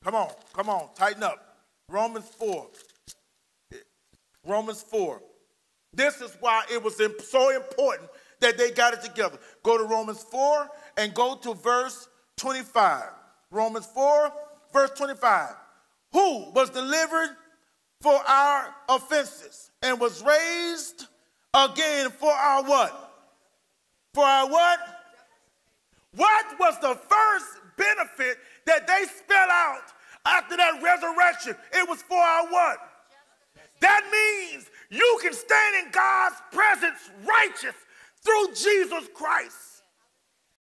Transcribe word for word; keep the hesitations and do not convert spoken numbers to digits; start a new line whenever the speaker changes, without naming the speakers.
Come on, come on, tighten up. Romans four. Romans four. This is why it was so important that they got it together. Go to Romans four and go to verse twenty-five. Romans four, verse twenty-five. Who was delivered for our offenses and was raised again for our what? For our what? What was the first benefit that they spell out after that resurrection? It was for our what? That means you can stand in God's presence righteous through Jesus Christ.